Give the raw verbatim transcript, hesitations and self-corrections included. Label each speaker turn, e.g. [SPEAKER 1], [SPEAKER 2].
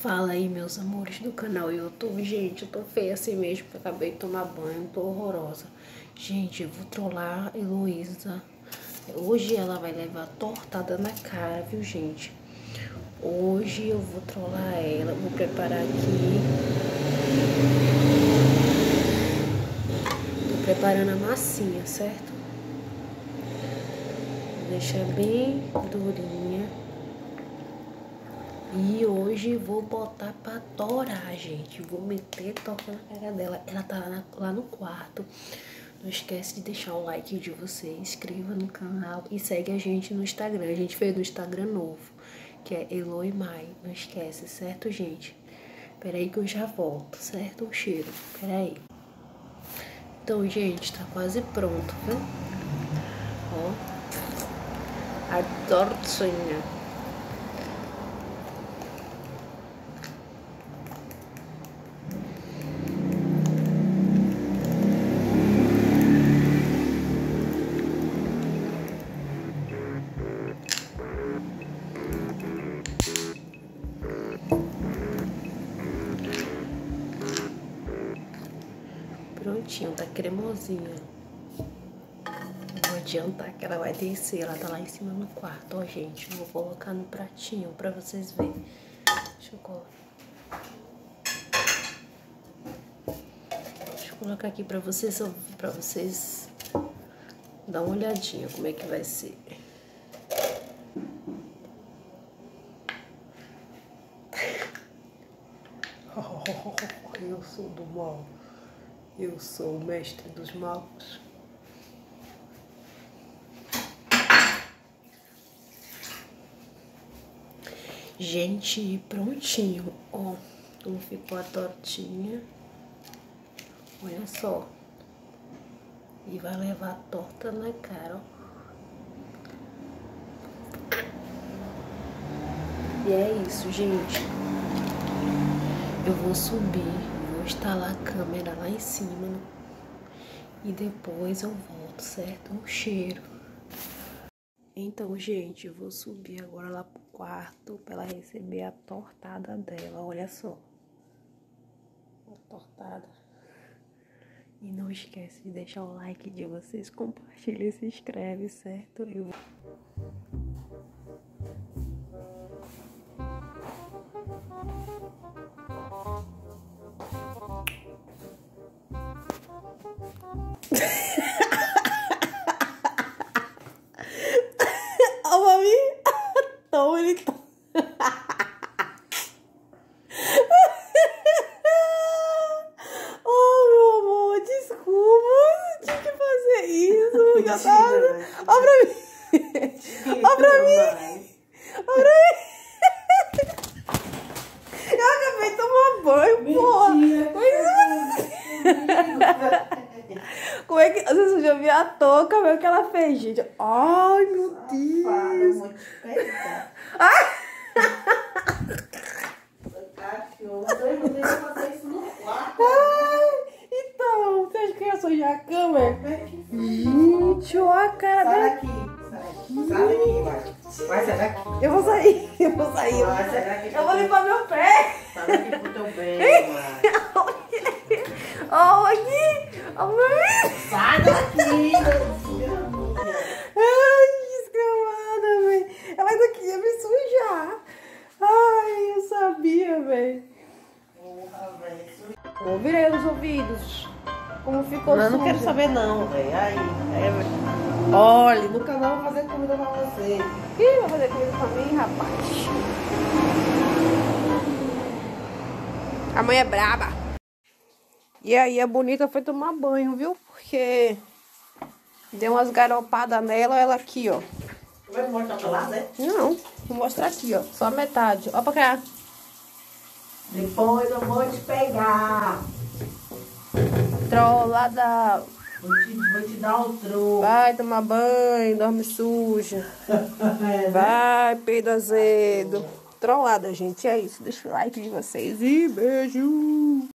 [SPEAKER 1] Fala aí, meus amores do canal YouTube. Gente, eu tô feia assim mesmo, porque eu acabei de tomar banho, tô horrorosa. Gente, eu vou trollar a Heloísa. Hoje ela vai levar tortada na cara, viu, gente? Hoje eu vou trollar ela. Vou preparar aqui. Tô preparando a massinha, certo? Vou deixar bem durinha. E hoje vou botar pra torar, gente. Vou meter toca na cara dela. Ela tá lá, lá no quarto. Não esquece de deixar o like de você, inscreva no canal e segue a gente no Instagram. A gente fez no Instagram novo, que é Eloimai. Não esquece, certo, gente? Peraí que eu já volto, certo? O cheiro, peraí. Então, gente, tá quase pronto, viu? Ó, a tortinha. Prontinho, tá cremosinha. Vou adiantar que ela vai descer. Ela tá lá em cima no quarto, ó, gente. Vou colocar no pratinho pra vocês verem. Deixa eu colocar. Deixa eu colocar aqui pra vocês, pra vocês dar uma olhadinha como é que vai ser. Eu sou do mal. Eu sou o mestre dos magos. Gente, prontinho. Ó, como ficou a tortinha. Olha só. E vai levar a torta na cara, ó. E é isso, gente. Eu vou subir, vou instalar a câmera lá em cima e depois eu volto, certo? Um cheiro. Então, gente, eu vou subir agora lá pro quarto pra ela receber a tortada dela. Olha só. A tortada. E não esquece de deixar o like de vocês, compartilha e se inscreve, certo? Eu vou... Ó, mami. Tão bonito. Oh, meu amor, desculpa. Você tinha que fazer isso. Já tava... Ó pra mim. Ó pra mim. Ó pra mim. Eu acabei de tomar banho, porra. Como é que... Você já viu a touca, meu, que ela fez, gente? Ai, meu Deus.
[SPEAKER 2] Vou te pegar.
[SPEAKER 1] Ai. Então, você acha que eu ia sujar a câmera? Gente, olha a cara
[SPEAKER 2] Sai
[SPEAKER 1] dela.
[SPEAKER 2] daqui. Sai daqui, vai. Vai, sai daqui.
[SPEAKER 1] Eu vou sair, eu vou sair.
[SPEAKER 2] Vai, sai daqui.
[SPEAKER 1] Eu vou limpar meu pé.
[SPEAKER 2] Sai daqui pro teu bem, vai.
[SPEAKER 1] Olha aqui. Olha.
[SPEAKER 2] Sai daqui,
[SPEAKER 1] Ai, desgramada, velho. Ela daqui ia me sujar. Ai, eu sabia, velho.
[SPEAKER 2] Porra, velho.
[SPEAKER 1] Vou virei os ouvidos. Como ficou
[SPEAKER 2] Não,
[SPEAKER 1] sujo.
[SPEAKER 2] não quero saber não, velho. Aí, é... Olha, nunca mais vou fazer comida pra você.
[SPEAKER 1] Ih, vai fazer comida pra mim, rapaz. A mãe é braba. E aí a bonita foi tomar banho, viu? Porque deu umas garopadas nela, ela aqui, ó.
[SPEAKER 2] Vai mostrar pra lá, né?
[SPEAKER 1] Não, vou mostrar aqui, ó. Só a metade. Ó pra cá.
[SPEAKER 2] Depois eu vou te pegar.
[SPEAKER 1] Trollada.
[SPEAKER 2] Vou te, vou te dar um troco.
[SPEAKER 1] Vai tomar banho, dorme suja. Vai, peido azedo. Trollada, gente. É isso. Deixa o like de vocês e beijo.